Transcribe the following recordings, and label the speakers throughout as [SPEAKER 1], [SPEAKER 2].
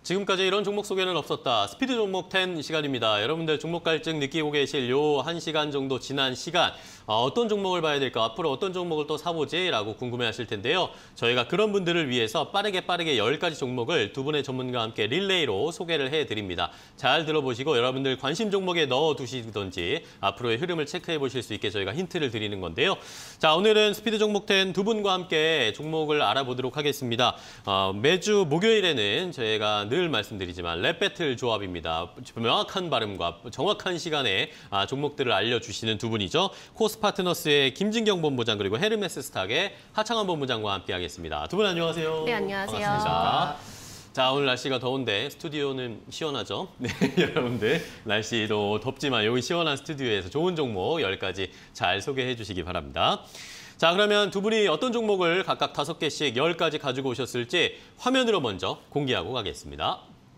[SPEAKER 1] 지금까지 이런 종목 소개는 없었다. 스피드 종목 10 시간입니다. 여러분들 종목 갈증 느끼고 계실 요 1시간 정도 지난 시간 어떤 종목을 봐야 될까? 앞으로 어떤 종목을 또 사보지? 라고 궁금해하실 텐데요. 저희가 그런 분들을 위해서 빠르게 10가지 종목을 두 분의 전문가와 함께 릴레이로 소개를 해드립니다. 잘 들어보시고 여러분들 관심 종목에 넣어두시든지 앞으로의 흐름을 체크해 보실 수 있게 저희가 힌트를 드리는 건데요. 자, 오늘은 스피드 종목 10 두 분과 함께 종목을 알아보도록 하겠습니다. 매주 목요일에는 저희가 늘 말씀드리지만 랩배틀 조합입니다. 명확한 발음과 정확한 시간에 종목들을 알려주시는 두 분이죠. 코스파트너스의 김진경 본부장 그리고 헤르메스 스탁의 하창원 본부장과 함께하겠습니다. 두 분 안녕하세요.
[SPEAKER 2] 네, 안녕하세요.
[SPEAKER 1] 반갑습니다. 자, 오늘 날씨가 더운데 스튜디오는 시원하죠? 네, 여러분들 날씨도 덥지만 여기 시원한 스튜디오에서 좋은 종목 10가지 잘 소개해 주시기 바랍니다. 자, 그러면 두 분이 어떤 종목을 각각 5개씩 10가지 가지고 오셨을지 화면으로 먼저 공개하고 가겠습니다.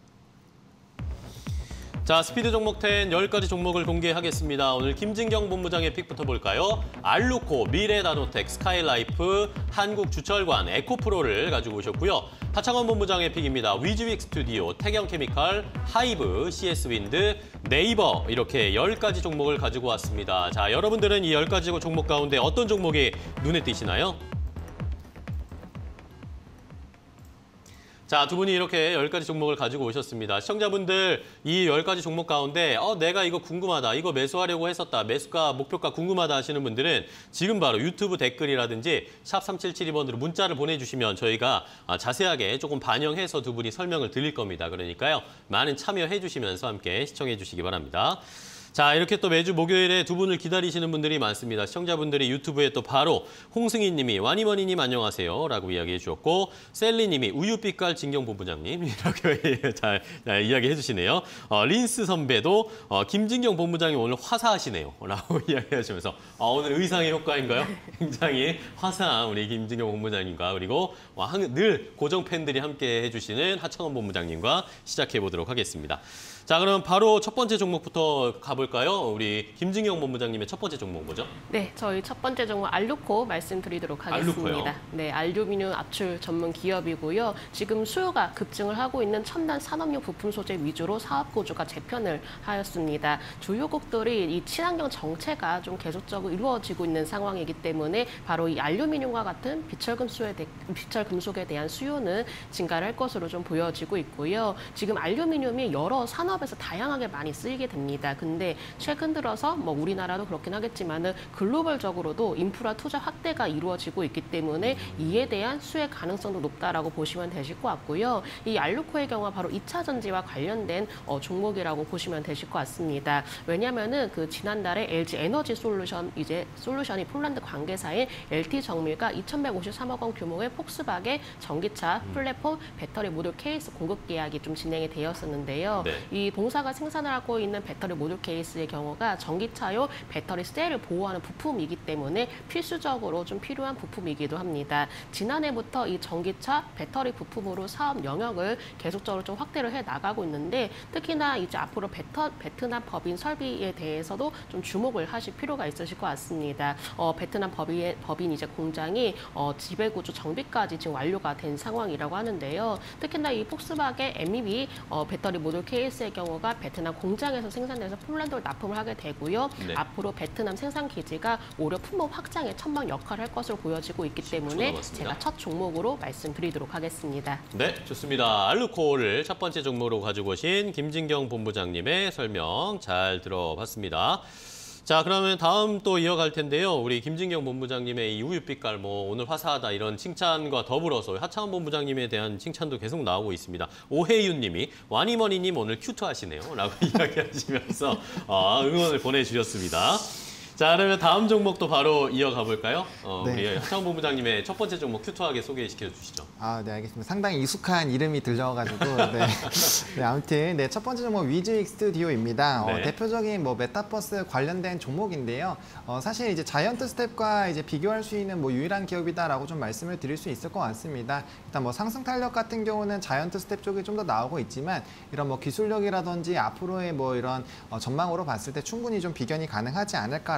[SPEAKER 1] 자, 스피드 종목 10 10가지 종목을 공개하겠습니다. 오늘 김진경 본부장의 픽부터 볼까요? 알루코, 미래나노텍, 스카이라이프, 한국주철관, 에코프로를 가지고 오셨고요. 하창원 본부장의 픽입니다. 위즈윅 스튜디오, 태경케미칼, 하이브, CS윈드, 네이버 이렇게 10가지 종목을 가지고 왔습니다. 자, 여러분들은 이 10가지 종목 가운데 어떤 종목이 눈에 띄시나요? 자, 두 분이 이렇게 10가지 종목을 가지고 오셨습니다. 시청자분들 이 10가지 종목 가운데 내가 이거 궁금하다, 이거 매수하려고 했었다, 매수가, 목표가 궁금하다 하시는 분들은 지금 바로 유튜브 댓글이라든지 샵 3772번으로 문자를 보내주시면 저희가 자세하게 조금 반영해서 두 분이 설명을 드릴 겁니다. 그러니까요, 많은 참여해 주시면서 함께 시청해 주시기 바랍니다. 자, 이렇게 또 매주 목요일에 두 분을 기다리시는 분들이 많습니다. 시청자분들이 유튜브에 또 바로 홍승희 님이 와니머니님 안녕하세요 라고 이야기해 주셨고, 셀리 님이 우유빛깔 진경 본부장님 이렇게 잘 이야기해 주시네요. 린스 선배도 김진경 본부장님 오늘 화사하시네요 라고 이야기하시면서 오늘 의상의 효과인가요? 굉장히 화사한 우리 김진경 본부장님과 그리고 늘 고정 팬들이 함께 해주시는 하창원 본부장님과 시작해 보도록 하겠습니다. 자, 그럼 바로 첫 번째 종목부터 가볼까요? 우리 김진경 본부장님의 첫 번째 종목 뭐죠?
[SPEAKER 2] 네, 저희 첫 번째 종목 알루코 말씀드리도록 하겠습니다.
[SPEAKER 1] 알루코요?
[SPEAKER 2] 네, 알루미늄 압출 전문 기업이고요. 지금 수요가 급증을 하고 있는 첨단 산업용 부품 소재 위주로 사업 구조가 재편을 하였습니다. 주요국들이 이 친환경 정체가 좀 계속적으로 이루어지고 있는 상황이기 때문에 바로 이 알루미늄과 같은 비철 금속에 대한 수요는 증가를 할 것으로 좀 보여지고 있고요. 지금 알루미늄이 여러 산업에서 다양하게 많이 쓰이게 됩니다. 근데 최근 들어서 우리나라도 그렇긴 하겠지만은 글로벌적으로도 인프라 투자 확대가 이루어지고 있기 때문에 이에 대한 수혜 가능성도 높다라고 보시면 되실 것 같고요. 이 알루코의 경우 바로 2차 전지와 관련된 종목이라고 보시면 되실 것 같습니다. 왜냐하면은 그 지난달에 LG 에너지 솔루션이 폴란드 관계사인 LT 정밀과 2,153억 원 규모의 폭스바겐 전기차 플랫폼 배터리 모듈 케이스 공급 계약이 좀 진행이 되었었는데요.
[SPEAKER 1] 네.
[SPEAKER 2] 이 본사가 생산을 하고 있는 배터리 모듈 케이스의 경우가 전기차용 배터리 셀을 보호하는 부품이기 때문에 필수적으로 좀 필요한 부품이기도 합니다. 지난해부터 이 전기차 배터리 부품으로 사업 영역을 계속적으로 좀 확대를 해 나가고 있는데, 특히나 이제 앞으로 베트남 법인 설비에 대해서도 좀 주목을 하실 필요가 있으실 것 같습니다. 베트남 법인 이제 공장이 지배구조 정비까지 지금 완료가 된 상황이라고 하는데요. 특히나 이 폭스바겐 MEB 배터리 모듈 케이스의 경우가 베트남 공장에서 생산돼서 폴란드로 납품을 하게 되고요.
[SPEAKER 1] 네.
[SPEAKER 2] 앞으로 베트남 생산 기지가 오히려 품목 확장에 첨방 역할을 할 것으로 보여지고 있기 때문에 제가 첫 종목으로 말씀드리도록 하겠습니다.
[SPEAKER 1] 네, 좋습니다. 알루코를 첫 번째 종목으로 가지고 오신 김진경 본부장님의 설명 잘 들어봤습니다. 자, 그러면 다음 또 이어갈 텐데요. 우리 김진경 본부장님의 이 우유빛깔 오늘 화사하다 이런 칭찬과 더불어서 하창원 본부장님에 대한 칭찬도 계속 나오고 있습니다. 오혜윤 님이 와니머니님 오늘 큐트하시네요 라고 이야기하시면서 응원을 보내주셨습니다. 자, 그러면 다음 종목도 바로 이어가 볼까요?
[SPEAKER 3] 네.
[SPEAKER 1] 우리 하창원 본부장님의 첫 번째 종목 큐트하게 소개시켜 주시죠.
[SPEAKER 3] 네, 알겠습니다. 상당히 익숙한 이름이 들려가지고 네. 네, 아무튼 첫 번째 종목 위즈윅 스튜디오입니다.
[SPEAKER 1] 네.
[SPEAKER 3] 대표적인 메타버스 관련된 종목인데요. 사실 이제 자이언트 스텝과 이제 비교할 수 있는 유일한 기업이다라고 좀 말씀을 드릴 수 있을 것 같습니다. 일단 상승 탄력 같은 경우는 자이언트 스텝 쪽이 좀 더 나오고 있지만 이런 기술력이라든지 앞으로의 이런 전망으로 봤을 때 충분히 좀 비견이 가능하지 않을까라고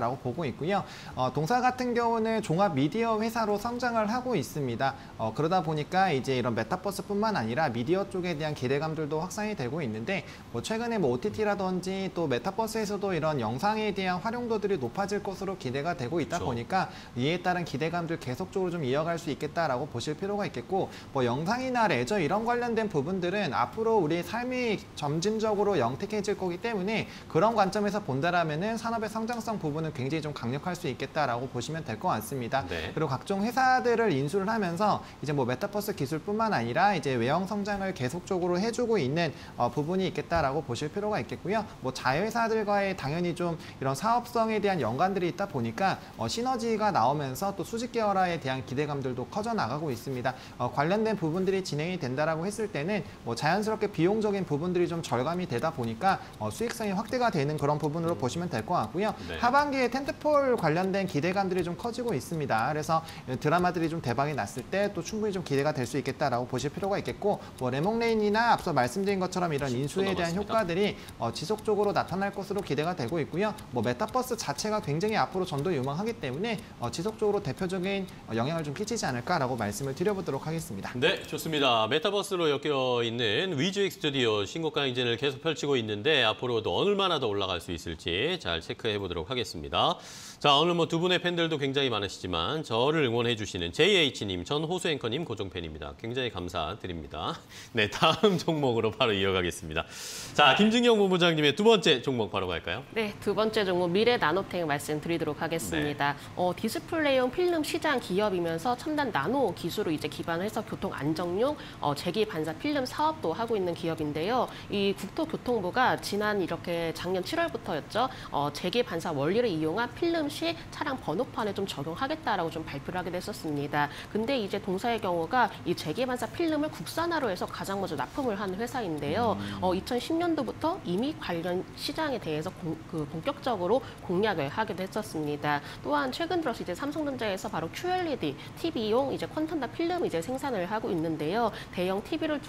[SPEAKER 3] 있겠다라고 보고 있고요. 동사 같은 경우는 종합 미디어 회사로 성장을 하고 있습니다. 그러다 보니까 이제 이런 메타버스뿐만 아니라 미디어 쪽에 대한 기대감들도 확산이 되고 있는데 뭐 최근에 뭐 OTT라든지 또 메타버스에서도 이런 영상에 대한 활용도들이 높아질 것으로 기대가 되고 있다
[SPEAKER 1] 그렇죠.
[SPEAKER 3] 보니까 이에 따른 기대감들 계속적으로 좀 이어갈 수 있겠다라고 보실 필요가 있겠고 뭐 영상이나 레저 이런 관련된 부분들은 앞으로 우리 삶이 점진적으로 영특해질 거기 때문에 그런 관점에서 본다라면은 산업의 성장성 부분은 굉장히 좀 강력할 수 있겠다라고 보시면 될 것 같습니다.
[SPEAKER 1] 네.
[SPEAKER 3] 그리고 각종 회사들을 인수를 하면서 이제 뭐 메타버스 기술뿐만 아니라 이제 외형 성장을 계속적으로 해주고 있는 부분이 있겠다라고 보실 필요가 있겠고요. 뭐 자회사들과의 당연히 좀 이런 사업성에 대한 연관들이 있다 보니까 시너지가 나오면서 또 수직 계열화에 대한 기대감들도 커져 나가고 있습니다. 관련된 부분들이 진행이 된다라고 했을 때는 뭐 자연스럽게 비용적인 부분들이 좀 절감이 되다 보니까 수익성이 확대가 되는 그런 부분으로 보시면 될 것 같고요.
[SPEAKER 1] 네.
[SPEAKER 3] 하반기에 텐트폴 관련된 기대감들이 좀 커지고 있습니다. 그래서 드라마들이 좀 대박이 났을 때 또 충분히 좀 기대가 될 수 있겠다라고 보실 필요가 있겠고 뭐 레몬레인이나 앞서 말씀드린 것처럼 이런 인수에 대한
[SPEAKER 1] 넘어갔습니다.
[SPEAKER 3] 효과들이 지속적으로 나타날 것으로 기대가 되고 있고요. 뭐 메타버스 자체가 굉장히 앞으로 전도 유망하기 때문에 지속적으로 대표적인 영향을 좀 끼치지 않을까라고 말씀을 드려보도록 하겠습니다.
[SPEAKER 1] 네, 좋습니다. 메타버스로 엮여 있는 위즈익 스튜디오 신고가 행진을 계속 펼치고 있는데 앞으로도 얼마나 더 올라갈 수 있을지 잘 체크해 보도록 하겠습니다. 자, 오늘 뭐 두 분의 팬들도 굉장히 많으시지만 저를 응원해 주시는 JH님, 전 호수 앵커님 고정 팬입니다. 굉장히 감사드립니다. 네, 다음 종목으로 바로 이어가겠습니다. 자, 김진경 본부장님의 두 번째 종목 바로 갈까요?
[SPEAKER 2] 네, 두 번째 종목 미래 나노텍 말씀드리도록 하겠습니다. 디스플레이용 필름 시장 기업이면서 첨단 나노 기술을 이제 기반을 해서 교통 안정용 제기 반사 필름 사업도 하고 있는 기업인데요. 이 국토교통부가 지난 이렇게 작년 7월부터였죠. 제기 반사 원리를 이용한 필름 시 차량 번호판에 좀 적용하겠다라고 좀 발표를 하게 됐었습니다. 근데 이제 동사의 경우가 이 제기 반사 필름을 국산화로 해서 가장 먼저 납품을 한 회사인데요. 2010년도부터 이미 관련 시장에 대해서 본격적으로 공략을 하기도 했었습니다. 또한 최근 들어서 이제 삼성전자에서 바로 QLED TV용 이제 퀀텀단 필름 이제 생산을 하고 있는데요. 대형 TV를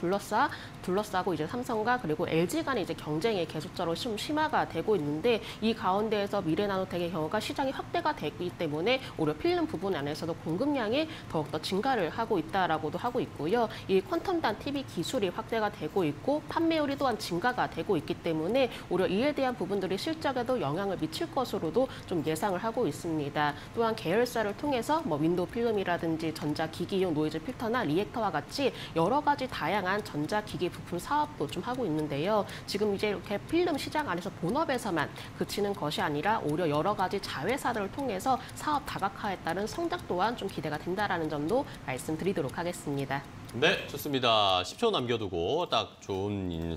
[SPEAKER 2] 둘러싸고 이제 삼성과 그리고 LG 간의 이제 경쟁이 계속적으로 좀 심화가 되고 있는데 이 가운데에서 미래나노텍의 경우가 시장이 확대가 되기 때문에 오히려 필름 부분 안에서도 공급량이 더욱더 증가를 하고 있다라고도 하고 있고요. 이 퀀텀단 TV 기술이 확대가 되고 있고 판매율이 또한 증가가 되고 있기 때문에 오히려 이에 대한 부분들이 실적에도 영향을 미칠 것으로도 좀 예상을 하고 있습니다. 또한 계열사를 통해서 뭐 윈도우 필름이라든지 전자기기용 노이즈 필터나 리액터와 같이 여러 가지 다양한 전자기기 부품 사업도 좀 하고 있는데요. 지금 이제 이렇게 필름 시장 안에서 본업에서만 그치는 것이 아니라 오히려 여러 가지 자회사들을 통해서 사업 다각화에 따른 성장 또한 좀 기대가 된다라는 점도 말씀드리도록 하겠습니다.
[SPEAKER 1] 네, 좋습니다. 10초 남겨두고 딱 좋은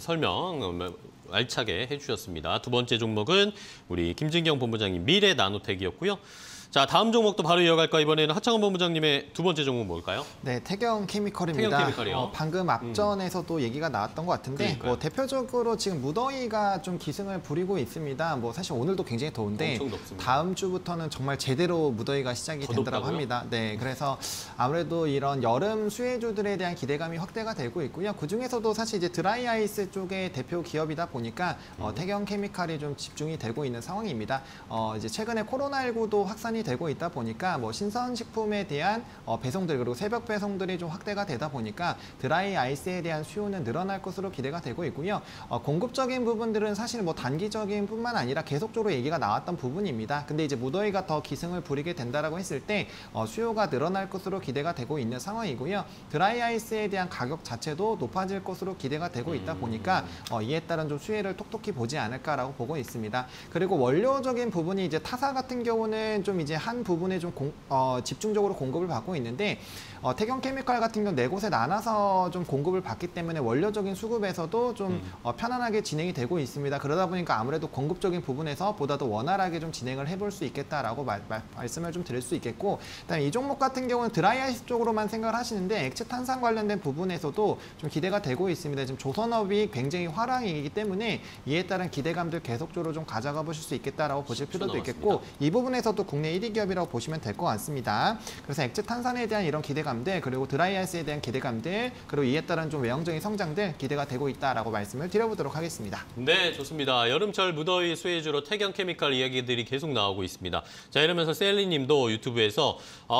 [SPEAKER 1] 설명 알차게 해주셨습니다. 두 번째 종목은 우리 김진경 본부장님 미래 나노텍이었고요. 자, 다음 종목도 바로 이어갈까? 이번에는 하창원 본부장님의 두 번째 종목 뭘까요?
[SPEAKER 3] 네, 태경 케미컬입니다.
[SPEAKER 1] 태경 케미컬이요?
[SPEAKER 3] 방금 앞전에서도 얘기가 나왔던 것 같은데
[SPEAKER 1] 그러니까요.
[SPEAKER 3] 뭐 대표적으로 지금 무더위가 좀 기승을 부리고 있습니다. 뭐 사실 오늘도 굉장히 더운데
[SPEAKER 1] 엄청 덥습니다.
[SPEAKER 3] 다음 주부터는 정말 제대로 무더위가 시작이
[SPEAKER 1] 더
[SPEAKER 3] 된다고
[SPEAKER 1] 덥다고요?
[SPEAKER 3] 합니다. 네, 그래서 아무래도 이런 여름 수혜주들에 대한 기대감이 확대가 되고 있고요. 그 중에서도 사실 이제 드라이 아이스 쪽의 대표 기업이다 보니까 태경 케미칼이 좀 집중이 되고 있는 상황입니다. 이제 최근에 코로나19도 확산이 되고 있다 보니까 뭐 신선식품에 대한 배송들 그리고 새벽 배송들이 좀 확대가 되다 보니까 드라이 아이스에 대한 수요는 늘어날 것으로 기대가 되고 있고요. 공급적인 부분들은 사실 뭐 단기적인 뿐만 아니라 계속적으로 얘기가 나왔던 부분입니다. 근데 이제 무더위가 더 기승을 부리게 된다라고 했을 때 수요가 늘어날 것으로 기대가 되고 있는 상황이고요. 드라이 아이스에 대한 가격 자체도 높아질 것으로 기대가 되고 있다 보니까 이에 따른 좀 수혜를 톡톡히 보지 않을까라고 보고 있습니다. 그리고 원료적인 부분이 이제 타사 같은 경우는 좀 이제 한 부분에 좀 집중적으로 공급을 받고 있는데 태경 케미칼 같은 경우 네 곳에 나눠서 좀 공급을 받기 때문에 원료적인 수급에서도 좀 편안하게 진행이 되고 있습니다. 그러다 보니까 아무래도 공급적인 부분에서 보다도 원활하게 좀 진행을 해볼 수 있겠다라고 말씀을 좀 드릴 수 있겠고, 그다음에 이 종목 같은 경우는 드라이아이스 쪽으로만 생각을 하시는데 액체 탄산 관련된 부분에서도 좀 기대가 되고 있습니다. 지금 조선업이 굉장히 화랑이기 때문에 이에 따른 기대감들 계속적으로 좀 가져가 보실 수 있겠다라고 보실 필요도 있겠고, 이 부분에서도 국내 LED 기업이라고 보시면 될 것 같습니다. 그래서 액체 탄산에 대한 이런 기대감들, 그리고 드라이아이스에 대한 기대감들, 그리고 이에 따른 좀 외형적인 성장들 기대가 되고 있다라고 말씀을 드려보도록 하겠습니다.
[SPEAKER 1] 네, 좋습니다. 여름철 무더위 수혜주로 태경케미칼 이야기들이 계속 나오고 있습니다. 자, 이러면서 셀리님도 유튜브에서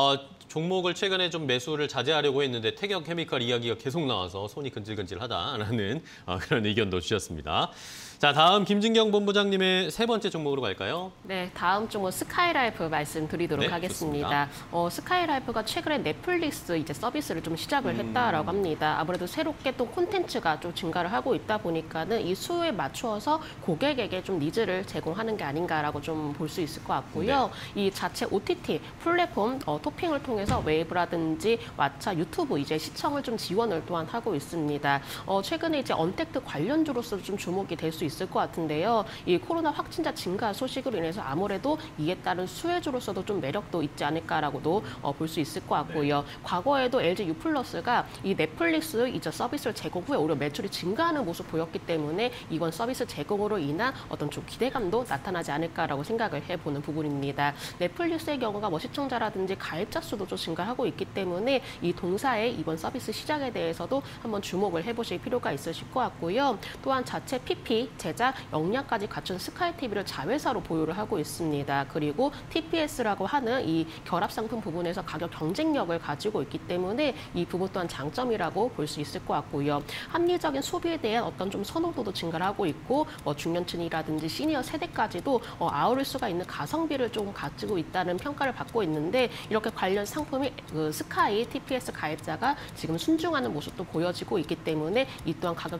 [SPEAKER 1] 종목을 최근에 좀 매수를 자제하려고 했는데 태경케미칼 이야기가 계속 나와서 손이 근질근질하다라는 그런 의견도 주셨습니다. 자, 다음 김진경 본부장님의 세 번째 종목으로 갈까요?
[SPEAKER 2] 네, 다음 종목 스카이라이프 말씀드리도록
[SPEAKER 1] 네,
[SPEAKER 2] 하겠습니다. 스카이라이프가 최근에 넷플릭스 이제 서비스를 좀 시작을 했다라고 합니다. 아무래도 새롭게 또 콘텐츠가 좀 증가를 하고 있다 보니까는 이 수요에 맞추어서 고객에게 좀 니즈를 제공하는 게 아닌가라고 좀 볼 수 있을 것 같고요. 이 자체 OTT 플랫폼 토핑을 통해서 웨이브라든지 왓챠, 유튜브 이제 시청을 좀 지원을 또한 하고 있습니다. 최근에 이제 언택트 관련주로서 좀 주목이 될 수 있을 것 같은데요. 이 코로나 확진자 증가 소식으로 인해서 아무래도 이에 따른 수혜주로서도 좀 매력도 있지 않을까라고도 볼 수 있을 것 같고요. 과거에도 LG U+가 이 넷플릭스 이제 서비스를 제공 후에 오히려 매출이 증가하는 모습 보였기 때문에 이번 서비스 제공으로 인한 어떤 좀 기대감도 나타나지 않을까라고 생각을 해보는 부분입니다. 넷플릭스의 경우가 뭐 시청자라든지 가입자 수도 좀 증가하고 있기 때문에 이 동사의 이번 서비스 시작에 대해서도 한번 주목을 해보실 필요가 있으실 것 같고요. 또한 자체 PP, 제작, 역량까지 갖춘 스카이TV를 자회사로 보유를 하고 있습니다. 그리고 TPS라고 하는 이 결합상품 부분에서 가격 경쟁력을 가지고 있기 때문에 이 부분 또한 장점이라고 볼 수 있을 것 같고요. 합리적인 소비에 대한 어떤 좀 선호도도 증가를 하고 있고 중년층이라든지 시니어 세대까지도 아우를 수가 있는 가성비를 좀 가지고 있다는 평가를 받고 있는데 이렇게 관련 상품이 스카이 TPS 가입자가 지금 순증하는 모습도 보여지고 있기 때문에 이 또한 가격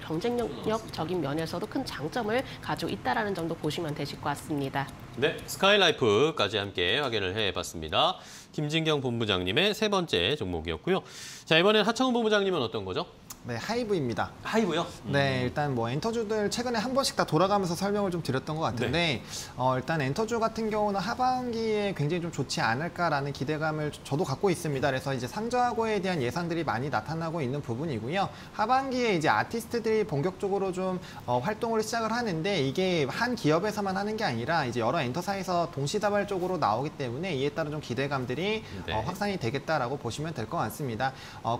[SPEAKER 2] 경쟁력적인 면에서도 큰 장점을 가지고 있다는 점도 보시면 되실 것 같습니다.
[SPEAKER 1] 네, 스카이라이프까지 함께 확인을 해봤습니다. 김진경 본부장님의 세 번째 종목이었고요. 자, 이번엔 하창훈 본부장님은 어떤 거죠?
[SPEAKER 3] 네, 하이브입니다.
[SPEAKER 1] 하이브요?
[SPEAKER 3] 네, 일단 뭐 엔터주들 최근에 한 번씩 다 돌아가면서 설명을 좀 드렸던 것 같은데 일단 엔터주 같은 경우는 하반기에 굉장히 좀 좋지 않을까라는 기대감을 저도 갖고 있습니다. 그래서 이제 상저하고에 대한 예상들이 많이 나타나고 있는 부분이고요. 하반기에 이제 아티스트들이 본격적으로 좀 활동을 시작을 하는데 이게 한 기업에서만 하는 게 아니라 이제 여러 엔터사에서 동시다발적으로 나오기 때문에 이에 따른 좀 기대감들이 확산이 되겠다라고 보시면 될 것 같습니다.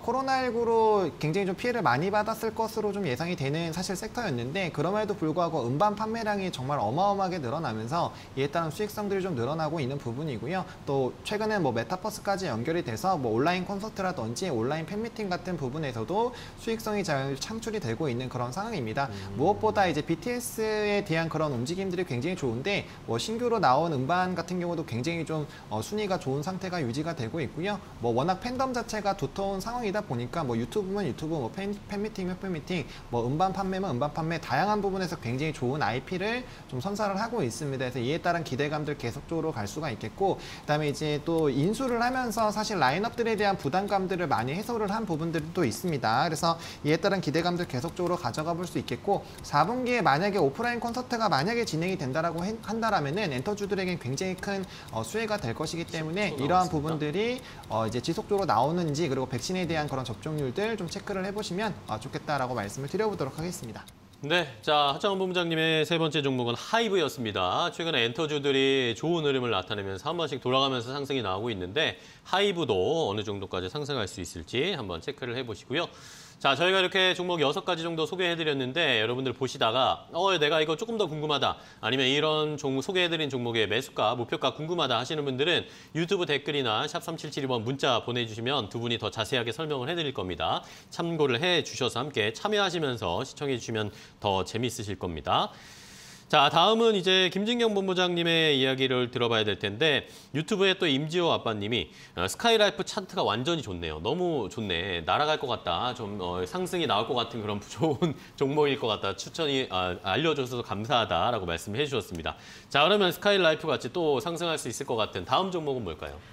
[SPEAKER 3] 코로나19로 굉장히 좀 피해를 많이 받았을 것으로 좀 예상이 되는 사실 섹터였는데 그럼에도 불구하고 음반 판매량이 정말 어마어마하게 늘어나면서 이에 따른 수익성들이 좀 늘어나고 있는 부분이고요. 또 최근에 뭐 메타버스까지 연결이 돼서 뭐 온라인 콘서트라든지 온라인 팬미팅 같은 부분에서도 수익성이 잘 창출이 되고 있는 그런 상황입니다. 무엇보다 이제 BTS에 대한 그런 움직임들이 굉장히 좋은데 뭐 신규로 나온 음반 같은 경우도 굉장히 좀 순위가 좋은 상태가 유지가 되고 있고요. 뭐 워낙 팬덤 자체가 두터운 상황이다 보니까 뭐 유튜브면 유튜브, 뭐 팬미팅이면 팬미팅, 뭐 음반 판매면 음반 판매 다양한 부분에서 굉장히 좋은 IP를 좀 선사를 하고 있습니다. 그래서 이에 따른 기대감들 계속적으로 갈 수가 있겠고 그다음에 이제 또 인수를 하면서 사실 라인업들에 대한 부담감들을 많이 해소를 한 부분들도 있습니다. 그래서 이에 따른 기대감들 계속적으로 가져가 볼 수 있겠고 4분기에 만약에 오프라인 콘서트가 만약에 진행이 된다라고 한다라면은 엔터주들에겐 굉장히 큰 수혜가 될 것이기 때문에 이러한 부분들이 이제 지속적으로 나오는지 그리고 백신에 대한 그런 접종률들 좀 체크를 해보시면 좋겠다라고 말씀을 드려보도록 하겠습니다.
[SPEAKER 1] 네, 자 하창훈 본부장님의 세 번째 종목은 하이브였습니다. 최근에 엔터주들이 좋은 흐름을 나타내면서 한 번씩 돌아가면서 상승이 나오고 있는데 하이브도 어느 정도까지 상승할 수 있을지 한번 체크를 해보시고요. 자, 저희가 이렇게 종목 6가지 정도 소개해드렸는데 여러분들 보시다가 내가 이거 조금 더 궁금하다 아니면 이런 소개해드린 종목의 매수가, 목표가 궁금하다 하시는 분들은 유튜브 댓글이나 샵 3772번 문자 보내주시면 두 분이 더 자세하게 설명을 해드릴 겁니다. 참고를 해주셔서 함께 참여하시면서 시청해주시면 더 재미있으실 겁니다. 자, 다음은 이제 김진경 본부장님의 이야기를 들어봐야 될 텐데 유튜브에 또 임지호 아빠님이 스카이라이프 차트가 완전히 좋네요. 너무 좋네. 날아갈 것 같다. 좀 상승이 나올 것 같은 그런 좋은 종목일 것 같다. 추천이 알려줘서 감사하다라고 말씀해 주셨습니다. 자, 그러면 스카이라이프 같이 또 상승할 수 있을 것 같은 다음 종목은 뭘까요?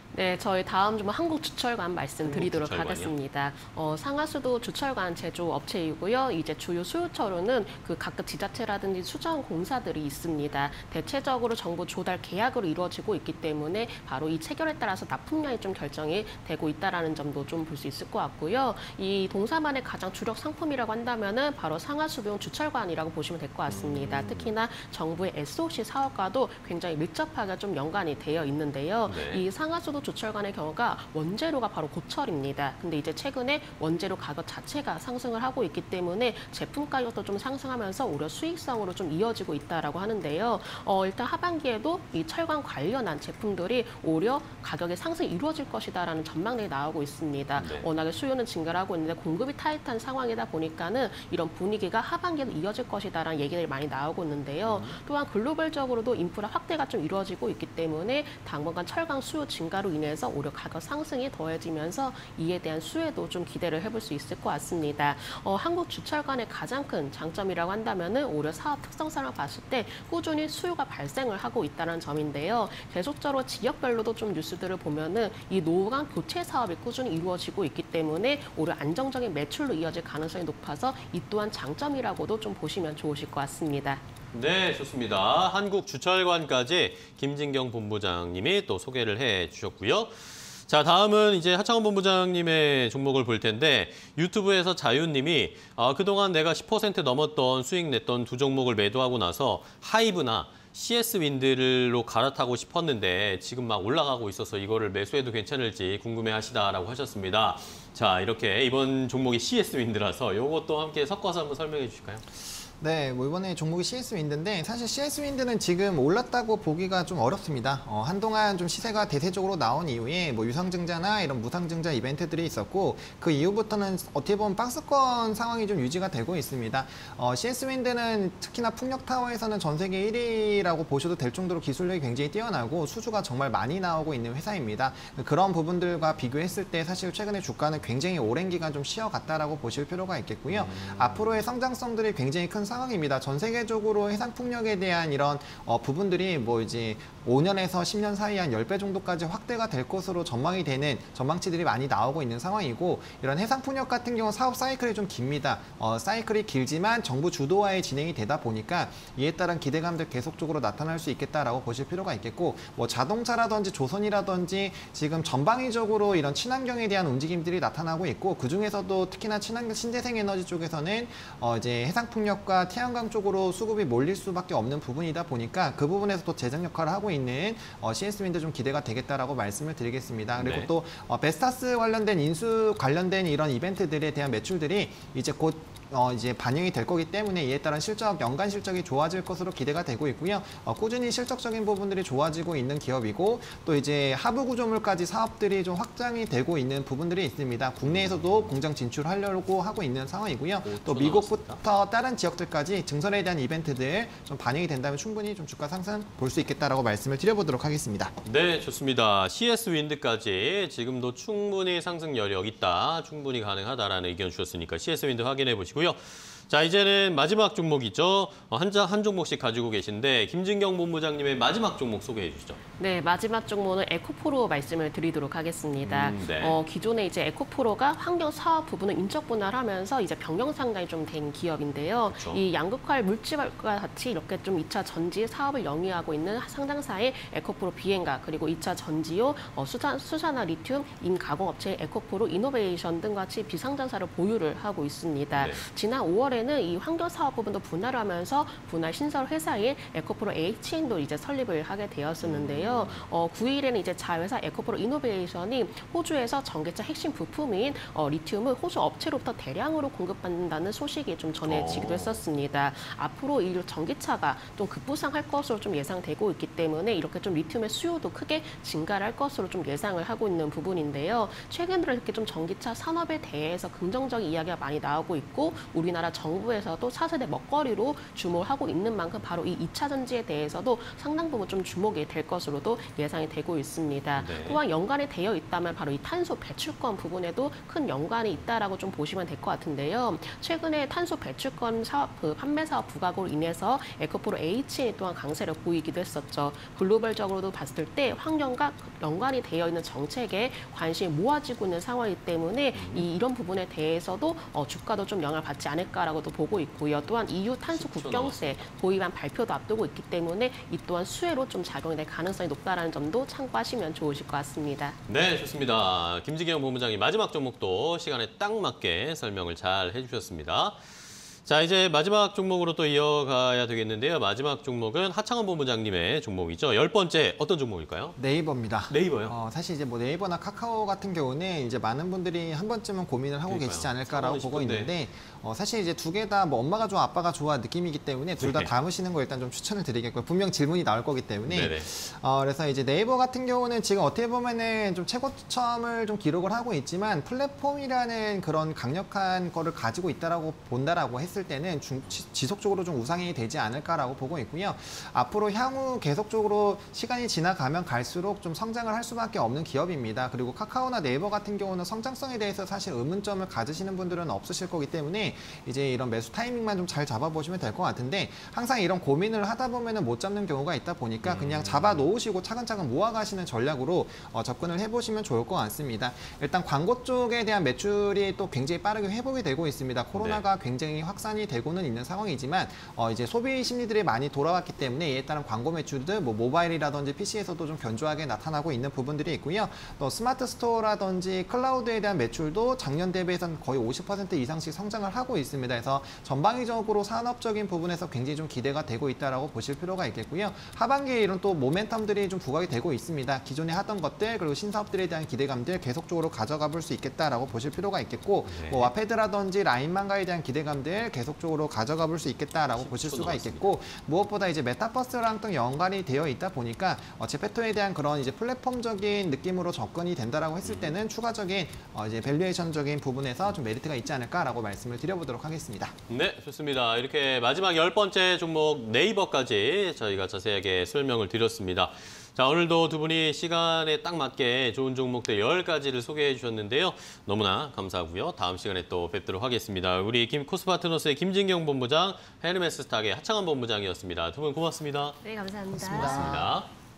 [SPEAKER 2] 네, 저희 다음 좀 한국주철관 말씀드리도록
[SPEAKER 1] 한국주철관이요?
[SPEAKER 2] 하겠습니다. 상하수도 주철관 제조업체이고요. 이제 주요 수요처로는 그 각급 지자체라든지 수자원공사들이 있습니다. 대체적으로 정부 조달 계약으로 이루어지고 있기 때문에 바로 이 체결에 따라서 납품량이 좀 결정이 되고 있다라는 점도 좀 볼 수 있을 것 같고요. 이 동사만의 가장 주력 상품이라고 한다면은 바로 상하수도용 주철관이라고 보시면 될 것 같습니다. 특히나 정부의 SOC 사업과도 굉장히 밀접하게 좀 연관이 되어 있는데요.
[SPEAKER 1] 네.
[SPEAKER 2] 이 상하수도 주철관의 경우가 원재료가 바로 고철입니다. 근데 이제 최근에 원재료 가격 자체가 상승을 하고 있기 때문에 제품 가격도 좀 상승하면서 오히려 수익성으로 좀 이어지고 있다라고 하는데요. 일단 하반기에도 이 철관 관련한 제품들이 오히려 가격의 상승이 이루어질 것이다라는 전망들이 나오고 있습니다.
[SPEAKER 1] 네.
[SPEAKER 2] 워낙에 수요는 증가를 하고 있는데 공급이 타이트한 상황이다 보니까는 이런 분위기가 하반기에도 이어질 것이다라는 얘기들이 많이 나오고 있는데요. 또한 글로벌적으로도 인프라 확대가 좀 이루어지고 있기 때문에 당분간 철강 수요 증가로 인해서 오히려 가격 상승이 더해지면서 이에 대한 수혜도 좀 기대를 해볼 수 있을 것 같습니다. 한국 주철관의 가장 큰 장점이라고 한다면은 오히려 사업 특성상을 봤을 때 꾸준히 수요가 발생을 하고 있다는 점인데요. 계속적으로 지역별로도 좀 뉴스들을 보면은 이 노후관 교체 사업이 꾸준히 이루어지고 있기 때문에 오히려 안정적인 매출로 이어질 가능성이 높아서 이 또한 장점이라고도 좀 보시면 좋으실 것 같습니다.
[SPEAKER 1] 네, 좋습니다. 한국주철관까지 김진경 본부장님이 또 소개를 해주셨고요. 자, 다음은 이제 하창원 본부장님의 종목을 볼 텐데 유튜브에서 자유님이 그동안 내가 10% 넘었던 수익 냈던 두 종목을 매도하고 나서 하이브나 CS-윈드로 갈아타고 싶었는데 지금 막 올라가고 있어서 이거를 매수해도 괜찮을지 궁금해하시다라고 하셨습니다. 자, 이렇게 이번 종목이 CS-윈드라서 이것도 함께 섞어서 한번 설명해 주실까요?
[SPEAKER 3] 네, 뭐 이번에 종목이 CS-윈드인데 사실 CS-윈드는 지금 올랐다고 보기가 좀 어렵습니다. 한동안 좀 시세가 대세적으로 나온 이후에 뭐 유상증자나 이런 무상증자 이벤트들이 있었고 그 이후부터는 어떻게 보면 박스권 상황이 좀 유지가 되고 있습니다. CS-윈드는 특히나 풍력타워에서는 전 세계 1위라고 보셔도 될 정도로 기술력이 굉장히 뛰어나고 수주가 정말 많이 나오고 있는 회사입니다. 그런 부분들과 비교했을 때 사실 최근에 주가는 굉장히 오랜 기간 좀 쉬어갔다라고 보실 필요가 있겠고요. 앞으로의 성장성들이 굉장히 큰 상황입니다. 전 세계적으로 해상 풍력에 대한 이런 부분들이 뭐 이제 5년에서 10년 사이 한 10배 정도까지 확대가 될 것으로 전망이 되는 전망치들이 많이 나오고 있는 상황이고 이런 해상 풍력 같은 경우 사업 사이클이 좀 깁니다. 사이클이 길지만 정부 주도화에 진행이 되다 보니까 이에 따른 기대감들 계속적으로 나타날 수 있겠다라고 보실 필요가 있겠고 뭐 자동차라든지 조선이라든지 지금 전방위적으로 이런 친환경에 대한 움직임들이 나타나고 있고 그 중에서도 특히나 친환경 신재생 에너지 쪽에서는 이제 해상 풍력과 태양광 쪽으로 수급이 몰릴 수밖에 없는 부분이다 보니까 그 부분에서 또 재정 역할을 하고 있는 CS-윈드 좀 기대가 되겠다라고 말씀을 드리겠습니다. 그리고
[SPEAKER 1] 네.
[SPEAKER 3] 또 베스타스 관련된 인수 관련된 이런 이벤트들에 대한 매출들이 이제 곧 이제 반영이 될 거기 때문에 이에 따른 연간 실적이 좋아질 것으로 기대가 되고 있고요. 꾸준히 실적적인 부분들이 좋아지고 있는 기업이고 또 이제 하부 구조물까지 사업들이 좀 확장이 되고 있는 부분들이 있습니다. 국내에서도 공장 진출하려고 하고 있는 상황이고요. 또 미국부터 다른 지역들까지 증설에 대한 이벤트들 좀 반영이 된다면 충분히 좀 주가 상승 볼 수 있겠다라고 말씀을 드려보도록 하겠습니다.
[SPEAKER 1] 네, 좋습니다. CS-윈드까지 지금도 충분히 상승 여력 있다, 충분히 가능하다라는 의견 주셨으니까 CS-윈드 확인해 보시고요. 자, 이제는 마지막 종목이죠. 한 종목씩 가지고 계신데 김진경 본부장님의 마지막 종목 소개해 주시죠.
[SPEAKER 2] 네, 마지막 종목은 에코프로 말씀을 드리도록 하겠습니다.
[SPEAKER 1] 네.
[SPEAKER 2] 기존에 이제 에코프로가 환경 사업 부분을 인적 분할하면서 이제 변경 상당히 좀 된 기업인데요.
[SPEAKER 1] 그렇죠.
[SPEAKER 2] 이 양극화를 물질과 같이 이렇게 좀 2차 전지 사업을 영위하고 있는 상장사의 에코프로 비엔가 그리고 2차 전지용 수산화 리튬 인가공업체 에코프로 이노베이션 등과 같이 비상장사를 보유를 하고 있습니다.
[SPEAKER 1] 네.
[SPEAKER 2] 지난 5월에는 이 환경 사업 부분도 분할을 하면서 분할 신설 회사인 에코프로 HN도 이제 설립을 하게 되었었는데요. 9일에는 이제 자회사 에코프로 이노베이션이 호주에서 전기차 핵심 부품인 리튬을 호주 업체로부터 대량으로 공급받는다는 소식이 좀 전해지기도 했었습니다. 앞으로 이 전기차가 좀 급부상할 것으로 좀 예상되고 있기 때문에 이렇게 좀 리튬의 수요도 크게 증가를 할 것으로 좀 예상을 하고 있는 부분인데요. 최근 들어 이렇게 좀 전기차 산업에 대해서 긍정적인 이야기가 많이 나오고 있고 우리나라 정부에서도 차세대 먹거리로 주목을 하고 있는 만큼 바로 이 2차 전지에 대해서도 상당 부분 좀 주목이 될 것으로도 예상이 되고 있습니다.
[SPEAKER 1] 네.
[SPEAKER 2] 또한 연관이 되어 있다면 바로 이 탄소 배출권 부분에도 큰 연관이 있다라고 좀 보시면 될 것 같은데요. 최근에 탄소 배출권 사업, 판매 사업 부각으로 인해서 에코프로 H 또한 강세를 보이기도 했었죠. 글로벌적으로도 봤을 때 환경과 연관이 되어 있는 정책에 관심이 모아지고 있는 상황이기 때문에 이런 부분에 대해서도 주가도 좀 영향을 받지 않을까라고도 보고 있고요. 또한 EU 탄소 국경세 도입안 발표도 앞두고 있기 때문에 이 또한 수혜로 좀 작용이 될 가능성이 높다라는 점도 참고하시면 좋으실 것 같습니다.
[SPEAKER 1] 네, 좋습니다. 김지경 본부장님 마지막 종목도 시간에 딱 맞게 설명을 잘 해주셨습니다. 자, 이제 마지막 종목으로 또 이어가야 되겠는데요. 마지막 종목은 하창원 본부장님의 종목이죠. 10번째 어떤 종목일까요?
[SPEAKER 3] 네이버입니다.
[SPEAKER 1] 네이버요?
[SPEAKER 3] 사실 이제 뭐 네이버나 카카오 같은 경우는 이제 많은 분들이 한 번쯤은 고민을 하고
[SPEAKER 1] 그러니까요.
[SPEAKER 3] 계시지 않을까라고
[SPEAKER 1] 사고는
[SPEAKER 3] 보고
[SPEAKER 1] 싶은데.
[SPEAKER 3] 있는데 사실 이제 두 개 다 뭐 엄마가 좋아 아빠가 좋아 느낌이기 때문에 둘 다
[SPEAKER 1] 네.
[SPEAKER 3] 담으시는 거 일단 좀 추천을 드리겠고요. 분명 질문이 나올 거기 때문에
[SPEAKER 1] 네네.
[SPEAKER 3] 그래서 이제 네이버 같은 경우는 지금 어떻게 보면은 좀 최고점을 좀 기록을 하고 있지만 플랫폼이라는 그런 강력한 거를 가지고 있다라고 본다라고 했을 때는 지속적으로 좀 우상이 되지 않을까라고 보고 있고요. 앞으로 향후 계속적으로 시간이 지나가면 갈수록 좀 성장을 할 수밖에 없는 기업입니다. 그리고 카카오나 네이버 같은 경우는 성장성에 대해서 사실 의문점을 가지시는 분들은 없으실 거기 때문에 이제 이런 매수 타이밍만 좀 잘 잡아보시면 될 것 같은데 항상 이런 고민을 하다 보면은 못 잡는 경우가 있다 보니까 그냥 잡아 놓으시고 차근차근 모아가시는 전략으로 접근을 해보시면 좋을 것 같습니다. 일단 광고 쪽에 대한 매출이 또 굉장히 빠르게 회복이 되고 있습니다. 코로나가 굉장히 확산이 되고는 있는 상황이지만 이제 소비 심리들이 많이 돌아왔기 때문에 이에 따른 광고 매출들 뭐 모바일이라든지 PC에서도 좀 견조하게 나타나고 있는 부분들이 있고요. 또 스마트 스토어라든지 클라우드에 대한 매출도 작년 대비해서는 거의 50% 이상씩 성장을 하고 있습니다. 그래서 전방위적으로 산업적인 부분에서 굉장히 좀 기대가 되고 있다라고 보실 필요가 있겠고요. 하반기에 이런 또 모멘텀들이 좀 부각이 되고 있습니다. 기존에 하던 것들 그리고 신사업들에 대한 기대감들 계속적으로 가져가 볼 수 있겠다라고 보실 필요가 있겠고
[SPEAKER 1] 네.
[SPEAKER 3] 뭐 와패드라든지 라인망가에 대한 기대감들 계속적으로 가져가 볼 수 있겠다라고 보실 수가 있겠고 무엇보다 이제 메타버스랑 또 연관이 되어 있다 보니까 제페토에 대한 그런 이제 플랫폼적인 느낌으로 접근이 된다라고 했을 때는 추가적인 이제 밸류에이션적인 부분에서 좀 메리트가 있지 않을까라고 말씀을 드려보도록 하겠습니다.
[SPEAKER 1] 네, 좋습니다. 이렇게 마지막 10번째 종목 네이버까지 저희가 자세하게 설명을 드렸습니다. 자, 오늘도 두 분이 시간에 딱 맞게 좋은 종목들 10가지를 소개해 주셨는데요. 너무나 감사하고요. 다음 시간에 또 뵙도록 하겠습니다. 우리 코스파트너스의 김진경 본부장, 헤르메스 스탁의 하창원 본부장이었습니다. 두 분 고맙습니다.
[SPEAKER 2] 네, 감사합니다.
[SPEAKER 3] 고맙습니다.
[SPEAKER 1] 고맙습니다.